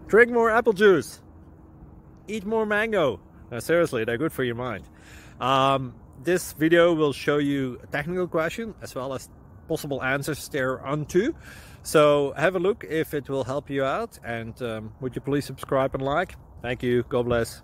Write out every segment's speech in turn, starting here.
Drink more apple juice. Eat more mango. No, seriously, they're good for your mind. This video will show you a technical question as well as possible answers thereunto. So have a look if it will help you out, and would you please subscribe and like? Thank you. God bless.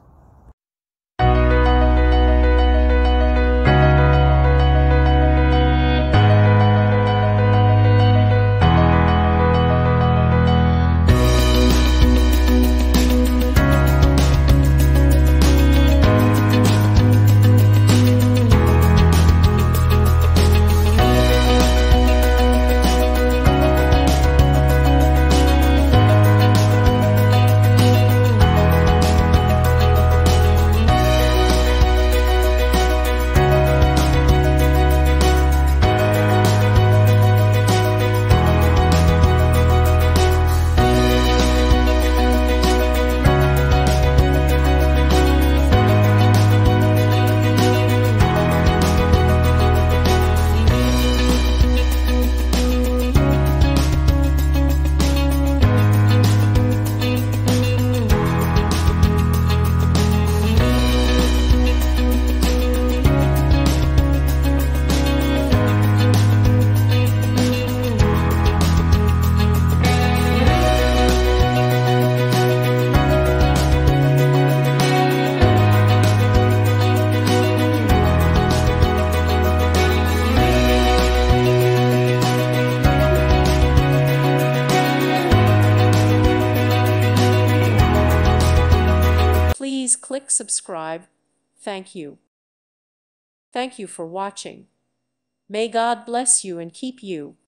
Please click subscribe. Thank you. Thank you for watching. May God bless you and keep you.